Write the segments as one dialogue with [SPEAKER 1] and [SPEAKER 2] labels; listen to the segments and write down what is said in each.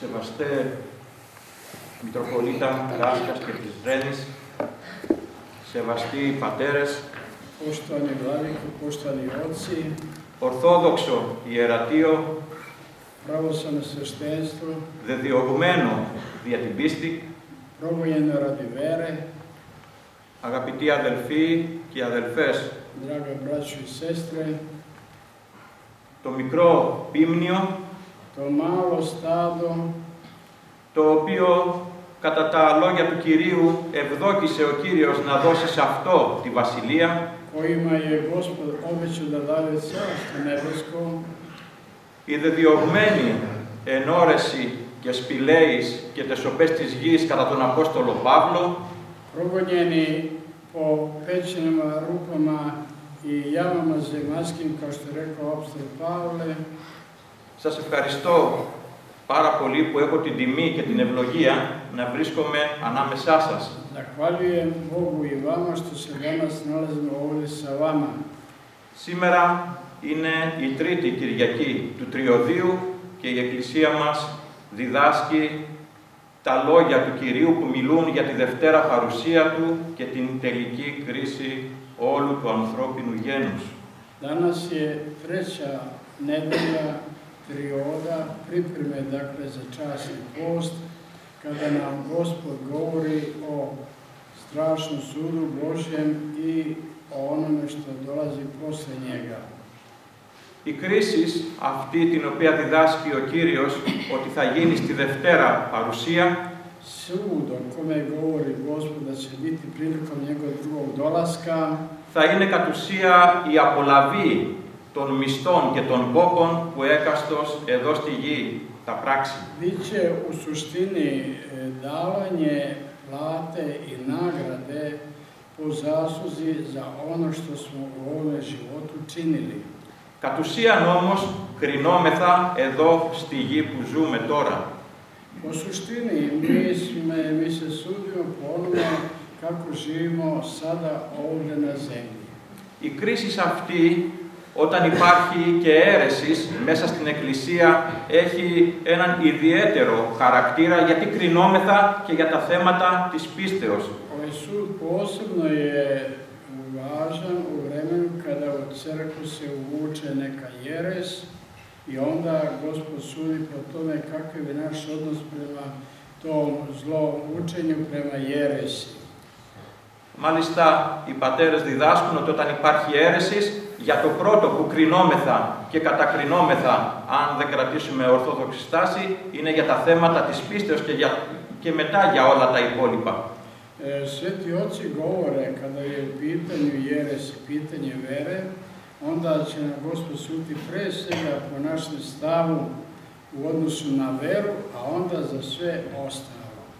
[SPEAKER 1] Σεβαστέ Μητροπολίτα Ράσκας και της Ρένης, σεβαστοί πατέρες,
[SPEAKER 2] poštovani vladiko, poštovani oci,
[SPEAKER 1] Ορθόδοξο Ιερατείο,
[SPEAKER 2] pravoslavno sveštenstvo,
[SPEAKER 1] δεδιωγμένο δια την πίστη,
[SPEAKER 2] progonjeno radi vere,
[SPEAKER 1] αγαπητοί αδελφοί και αδελφές,
[SPEAKER 2] draga braćo i sestre,
[SPEAKER 1] το μικρό πίμνιο,
[SPEAKER 2] to malo stado,
[SPEAKER 1] το οποίο κατά τα λόγια του Κυρίου ευδόκησε ο Κύριος να δώσει σε αυτό τη βασιλεία,
[SPEAKER 2] kojima je Gospod obećao da daje carstvo nebesko,
[SPEAKER 1] οι δεδιωγμένοι εν όρεση και σπηλαίης και τεσσοπές της γης κατά τον Απόστολο Παύλο,
[SPEAKER 2] progonjeni po pećinama, rupama i jamama zemaljskim, kao što je rekao apostol Pavle.
[SPEAKER 1] σας ευχαριστώ πάρα πολύ που έχω την τιμή και την ευλογία να βρίσκομαι ανάμεσά σας.
[SPEAKER 2] Zahvaljujem Bogu i vama što se danas nalazimo ovdje sa vama.
[SPEAKER 1] Σήμερα είναι η τρίτη Κυριακή του Τριωδίου και η Εκκλησία μας διδάσκει τα λόγια του Κυρίου που μιλούν για τη Δευτέρα παρουσία Του και την τελική κρίση όλου του ανθρώπινου γένους.
[SPEAKER 2] Danas je treća nedelja trioda, pripreme dakle za časni post, kada nam Gospod govori o strašnom sudu Božjem i o onome što dolazi posle njega.
[SPEAKER 1] Η κρίση αυτή την οποία διδάσκει ο Κύριος ότι θα γίνει στη Δευτέρα παρουσία
[SPEAKER 2] Sud o kome govori Gospod da će biti prilikom njegovog drugog dolaska
[SPEAKER 1] θα είναι κατ' ουσία η απολαβή των μισθών και των κόπων που έκαστος εδώ στη γη τα πράξει.
[SPEAKER 2] biće u suštini davanje plate i nagrade po zasluzi za ono što smo u ovome životu činili.
[SPEAKER 1] Κατ' ουσίαν όμως κρινόμεθα εδώ στη γη που ζούμε τώρα.
[SPEAKER 2] Po suštini mi se sudimo po onome kako živimo sada ovdje na zemlji.
[SPEAKER 1] Η κρίση αυτή, όταν υπάρχει και αίρεσης μέσα στην Εκκλησία, έχει έναν ιδιαίτερο χαρακτήρα γιατί κρινόμεθα και για τα θέματα της πίστεως.
[SPEAKER 2] Ovaj sud posebno je važan u vremenu kada u crkvu se uvuče neka jeres i onda Gospod sudi po tome kakav je naš odnos prema tom zlom učenju, prema jeresi.
[SPEAKER 1] Μάλιστα, οι πατέρες διδάσκουν ότι όταν υπάρχει αίρεσης, για το πρώτο που κρινόμεθα και κατακρινόμεθα, αν δεν κρατήσουμε ορθόδοξη στάση, είναι για τα θέματα της πίστεως και μετά για όλα τα υπόλοιπα.
[SPEAKER 2] Sveti oci govore kada je u pitanju jeres i pitanje vere, onda će nam Gospod suditi pre svega po našem stavu u odnosu na veru, a onda za sve ostalo.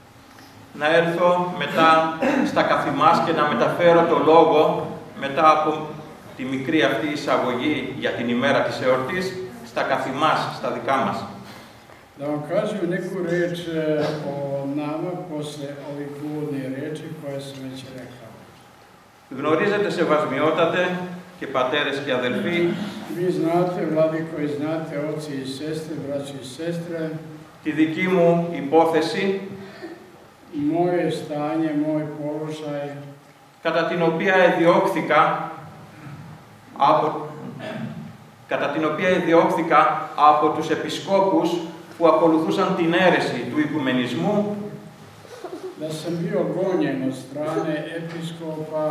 [SPEAKER 1] Να έρθω μετά στα καθημάς και να μεταφέρω το λόγο μετά από τη μικρή αυτή εισαγωγή για την ημέρα της εορτής στα καθημάς, στα δικά μας.
[SPEAKER 2] Da vam kažem neku reč o nama posle ovih uvodnih reči koje sam već rekao.
[SPEAKER 1] Γνωρίζετε σεβασμιότατε και πατέρες και αδελφοί
[SPEAKER 2] Vi znate, vladiko, i znate, oci i sestre, braći i sestre,
[SPEAKER 1] τη δική μου υπόθεση
[SPEAKER 2] moje stanje, moj položaj,
[SPEAKER 1] κατά την οποία εδιώχθηκα από τους επισκόπους που ακολουθούσαν την αίρεση του οικουμενισμού,
[SPEAKER 2] da sam bio gonjen od strane episkopa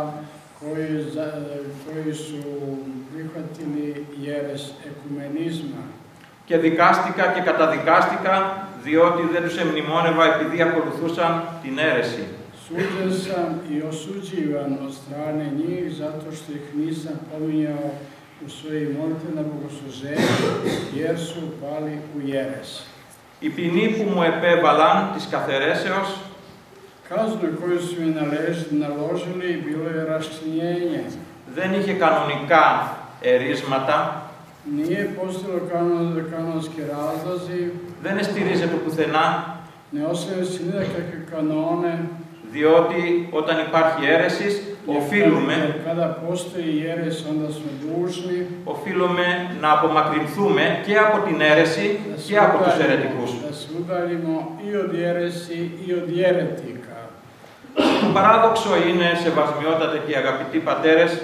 [SPEAKER 2] koji su prihvatili jeres ekumenizma.
[SPEAKER 1] και δικάστηκα και καταδικάστηκα διότι δεν τους εμνημόνευα επειδή ακολουθούσαν την αίρεση.
[SPEAKER 2] Suđen sam i osuđivan od strane njih zato što ih nisam pominjao u svojim molitvama bogosluženja jer su pali u jeres.
[SPEAKER 1] Η ποινή που μου επέβαλαν της καθαιρέσεως
[SPEAKER 2] Kaznu koju su mi naložili bilo je raščinjenje.
[SPEAKER 1] δεν είχε κανονικά ερίσματα,
[SPEAKER 2] Nije postojalo kanonski razlozi,
[SPEAKER 1] δεν εστηρίζεται πουθενά,
[SPEAKER 2] ne osnovaju se nikakve kanone,
[SPEAKER 1] διότι όταν υπάρχει αίρεσης
[SPEAKER 2] Kada postoji jeres, onda smo dužni
[SPEAKER 1] οφείλουμε να απομακρυνθούμε και από την αίρεση και από τους αιρετικούς.
[SPEAKER 2] da se udaljimo i od jeresi i od jeretika.
[SPEAKER 1] Το παράδοξο είναι, σεβασμιότατε και αγαπητοί πατέρες,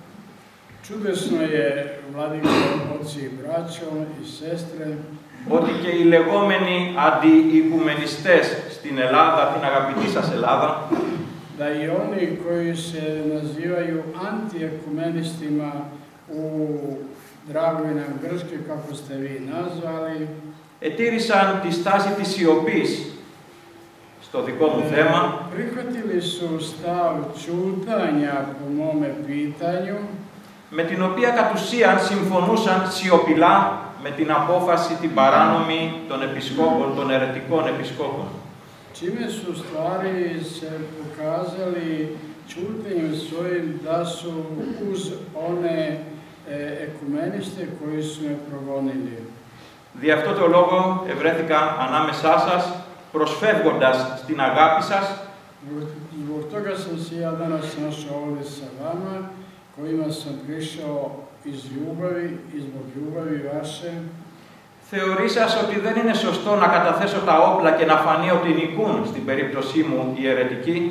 [SPEAKER 2] Čudesno je, vladiko, oci i braćo i sestre,
[SPEAKER 1] ότι και οι λεγόμενοι αντιοικουμενιστές στην Ελλάδα, την αγαπητή σας Ελλάδα,
[SPEAKER 2] da i oni koji se nazivaju antiekumenistima u dragoj nam Grčke, kako ste vi nazvali,
[SPEAKER 1] ετήρησαν τη στάση της σιωπής στο δικό μου θέμα,
[SPEAKER 2] prihvatili su stav ćutanja po mome pitanju,
[SPEAKER 1] με την οποία κατ' ουσίαν συμφωνούσαν σιωπηλά με την απόφαση την παράνομη των επισκόπων, των αιρετικών επισκόπων.
[SPEAKER 2] čime su stvari se pokazali ćutanjem svojim da su uz one ekumeniste koji su me progonili.
[SPEAKER 1] Δι' αυτό το λόγο ευρέθηκα ανάμεσά σας, προσφεύγοντας στην αγάπη σας,
[SPEAKER 2] Zbog toga sam se ja danas našao ovdje sa vama, kojima sam prišao iz ljubavi i zbog ljubavi vaše.
[SPEAKER 1] θεωρήσας ότι δεν είναι σωστό να καταθέσω τα όπλα και να φανεί ότι νικούν, στην περίπτωσή μου, οι αιρετικοί,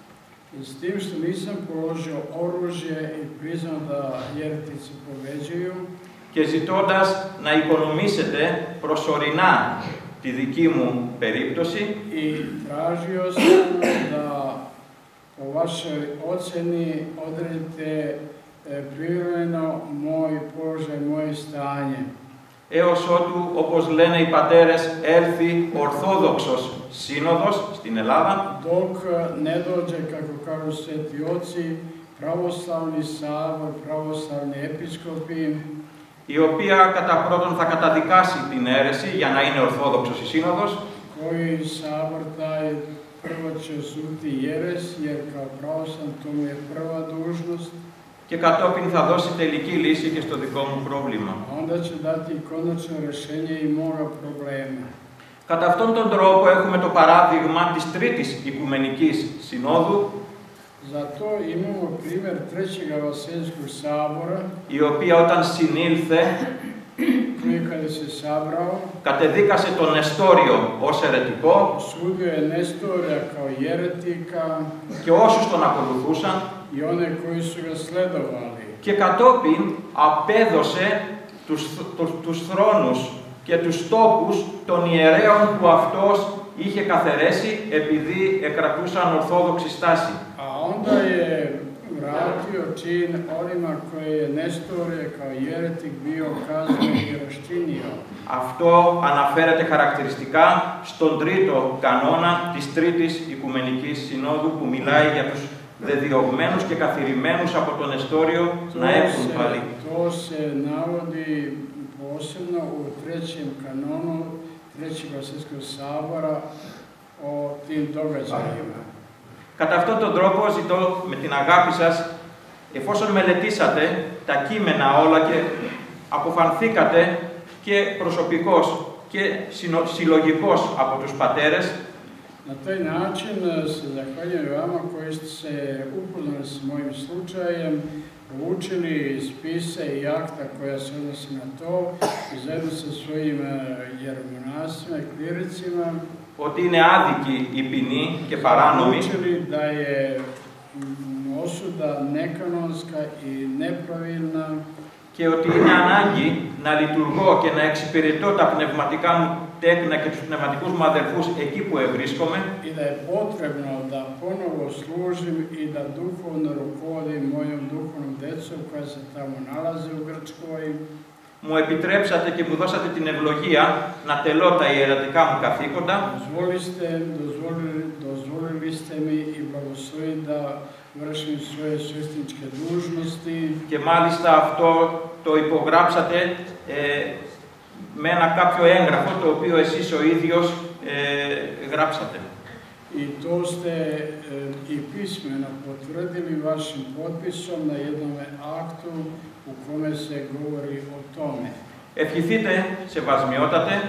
[SPEAKER 2] S tim što nisam položio oružje i priznao da jeretici pobeđuju,
[SPEAKER 1] και ζητώντας να οικονομήσετε προσωρινά τη δική μου περίπτωση,
[SPEAKER 2] i tražio sam da po vašoj ocjeni odredite privremeno moj položaj, moje stanje.
[SPEAKER 1] έως ότου, όπως λένε οι πατέρες, έλθει Ορθόδοξος Σύνοδος στην Ελλάδα,
[SPEAKER 2] Dok ne dođe, kako kažu sveti oci, pravoslavni sabor, pravoslavni episkopi,
[SPEAKER 1] η οποία κατά πρώτον θα καταδικάσει την αίρεση για να είναι Ορθόδοξος η Σύνοδος,
[SPEAKER 2] koji sabor taj prvo će osuditi jeres, jer kao pravoslavni to mu je prva dužnost,
[SPEAKER 1] και κατόπιν θα δώσει τελική λύση και στο δικό μου πρόβλημα.
[SPEAKER 2] a onda će dati konačno rješenje i moga problema.
[SPEAKER 1] Κατά αυτόν τον τρόπο έχουμε το παράδειγμα της Τρίτης Οικουμενικής Συνόδου,
[SPEAKER 2] Zato imamo primjer Trećega Vaselskog sabora,
[SPEAKER 1] η οποία όταν συνήλθε
[SPEAKER 2] koji kada se sabrao,
[SPEAKER 1] κατεδίκασε τον Νεστόριο ως αιρετικό
[SPEAKER 2] osudio je Nestorija kao jeretika
[SPEAKER 1] και όσους τον ακολουθούσαν,
[SPEAKER 2] i one koji su ga sledovali.
[SPEAKER 1] και κατόπιν απέδωσε τους θρόνους και τους τόπους των ιερέων που αυτός είχε καθαιρέσει επειδή εκρατούσαν ορθόδοξη στάση.
[SPEAKER 2] A onda je vratio čin onima koje je Nestorije kao jeretik bio kaznio i raščinio.
[SPEAKER 1] Αυτό αναφέρεται χαρακτηριστικά στον τρίτο κανόνα της Τρίτης Οικουμενικής Συνόδου που μιλάει για τους δεδιωγμένους και καθηρημένους από τον Νεστόριο να έρθουν πάλι.
[SPEAKER 2] To se navodi posebno u trećem kanonu Trećeg Vaselskog sabora o tim događajima.
[SPEAKER 1] Κατά αυτόν τον τρόπο ζητώ με την αγάπη σας, εφόσον μελετήσατε τα κείμενα όλα και αποφανθήκατε και προσωπικώς και συλλογικώς από τους πατέρες,
[SPEAKER 2] Na taj način se zahvaljujem vama koji ste se upoznali s mojim slučajem, proučili spise i akta koja se odnose na to i zajedno sa svojim jeromonasima i kliricima
[SPEAKER 1] ότι είναι άδικη η ποινή και παράνομη,
[SPEAKER 2] učili da je osuda nekanonska i nepravilna
[SPEAKER 1] και ότι είναι ανάγκη να λειτουργώ και να εξυπηρετώ τα πνευματικά μου τέκνα και τους πνευματικούς μου αδελφούς εκεί που ευρίσκομαι,
[SPEAKER 2] i da je potrebno da ponovo služim i da duhovno rukovodim mojom duhovnom decom koja se tamo nalaze u Grčkoj.
[SPEAKER 1] μου επιτρέψατε και μου δώσατε την ευλογία να τελώ τα ιερατικά μου καθήκοντα,
[SPEAKER 2] Dozvolili ste mi i blagoslovili da vršim svoje svešteničke dužnosti.
[SPEAKER 1] και μάλιστα αυτό το υπογράψατε με ένα κάποιο έγγραφο το οποίο εσείς ο ίδιος γράψατε.
[SPEAKER 2] I to ste i pismeno potvrdili vašim potpisom na jednom aktu u kome se govori o tome.
[SPEAKER 1] Ευχηθείτε, σεβασμιότατε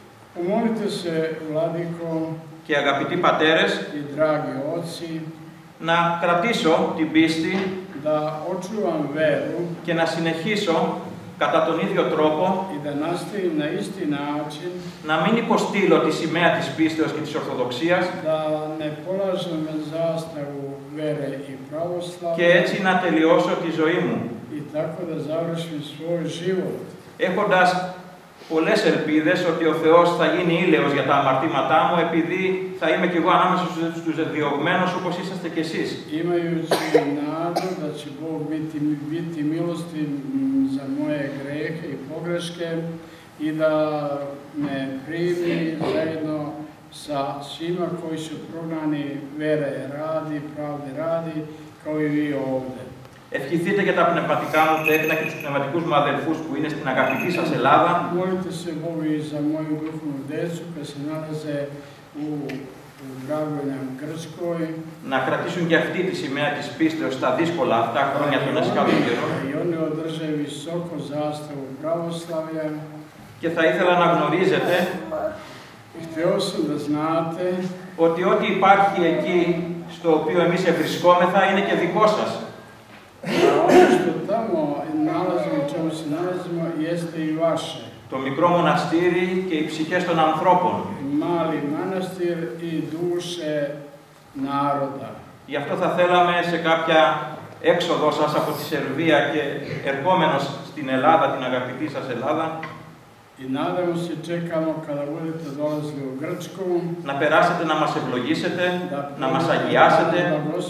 [SPEAKER 2] Pomolite se, vladiko
[SPEAKER 1] και αγαπητοί πατέρες,
[SPEAKER 2] i dragi oci,
[SPEAKER 1] να κρατήσω την πίστη
[SPEAKER 2] da očuvam veru
[SPEAKER 1] και να συνεχίσω κατά τον ίδιο τρόπο
[SPEAKER 2] i da nastavim na isti način,
[SPEAKER 1] να μην υποστείλω τη σημαία της πίστεως και της Ορθοδοξίας
[SPEAKER 2] da ne polažem zastavu vere i pravoslavlja
[SPEAKER 1] και έτσι να τελειώσω τη ζωή μου.
[SPEAKER 2] i tako da završim svoj život.
[SPEAKER 1] Έχοντας πολλές ελπίδες ότι ο Θεός θα γίνει ήλαιος για τα αμαρτήματά μου, επειδή θα είμαι κι εγώ ανάμεσα στους διωγμένους όπως είσαστε κι εσείς.
[SPEAKER 2] Imajući nadu da će Bog biti milostiv za moje grehe i pogreške i da me primi zajedno sa svima koji su prognani vere radi, pravde radi, kao i vi ovdje.
[SPEAKER 1] Ευχηθείτε για τα πνευματικά μου τέκνα και τους πνευματικούς μου αδελφούς που είναι στην αγαπητή σας Ελλάδα.
[SPEAKER 2] Molite se Bogu i za moju duhovnu decu koja se nalaze u dragoj nam Grčkoj.
[SPEAKER 1] Να κρατήσουν και αυτοί τη σημαία της πίστεως στα δύσκολα αυτά χρόνια των εσκάτων καιρών.
[SPEAKER 2] I oni održe visoko zastavu pravoslavlja.
[SPEAKER 1] Και θα ήθελα να γνωρίζετε
[SPEAKER 2] Htio sam da znate
[SPEAKER 1] ότι ό,τι υπάρχει εκεί στο οποίο εμείς ευρισκόμεθα είναι και δικό σας.
[SPEAKER 2] ono što tamo nalazimo, čemu se nalazimo, jeste i vaše.
[SPEAKER 1] Το μικρό μοναστήρι και οι ψυχές των ανθρώπων.
[SPEAKER 2] Mali manastir i duše naroda.
[SPEAKER 1] Γι' αυτό θα θέλαμε σε κάποια έξοδο σας από τη Σερβία και ερχόμενος στην Ελλάδα, την αγαπητή σας Ελλάδα,
[SPEAKER 2] I nadamo se, čekamo kada budete dolazili u Grčku,
[SPEAKER 1] να περάσετε να μας ευλογήσετε, να μας αγιάσετε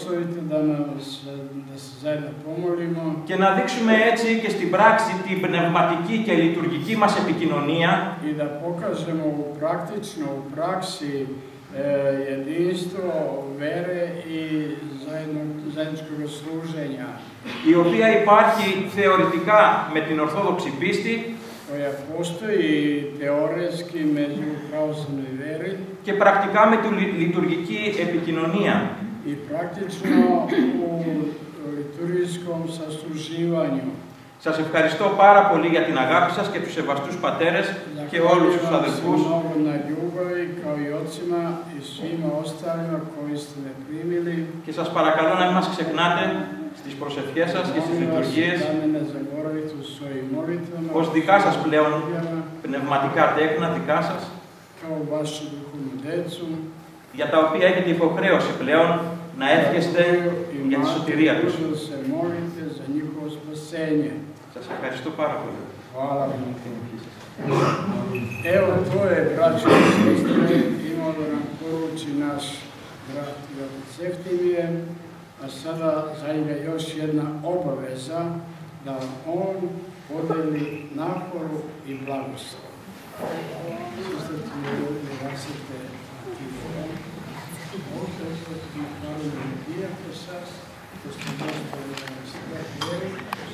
[SPEAKER 1] και να δείξουμε έτσι και στην πράξη την πνευματική και λειτουργική μας επικοινωνία
[SPEAKER 2] i da pokažemo praktično u praksi jedinstvo vere i zajedničkog služenja,
[SPEAKER 1] η οποία υπάρχει θεωρητικά με την Ορθόδοξη πίστη
[SPEAKER 2] koja postoji teoretski među pravoslavnoj veri
[SPEAKER 1] και πρακτικά με τη λειτουργική επικοινωνία.
[SPEAKER 2] I praktično u liturgijskom sasluživanju.
[SPEAKER 1] Σας ευχαριστώ πάρα πολύ για την αγάπη σας και τους σεβαστούς πατέρες και όλους τους αδελφούς. Και σας παρακαλώ να μην μας ξεχνάτε στις προσευχές σας και στις λειτουργίες ως δικά σας πλέον πνευματικά τέκνα, δικά σας, για τα οποία έχετε υποχρέωση πλέον να εύχεστε για τη σωτηρία τους. Σας ευχαριστώ πάρα πολύ.
[SPEAKER 2] Evo, to je, braćo i sestre, imao da nam poruči naš brat Jeftimije, a sada za njega još jedna obaveza da on podeli naporu i blagoslov. Sestre, ti je ovdje rasite na tifon. Ovdje je to ti hvala na dijako sas, to ste dostavili na sve vjeri.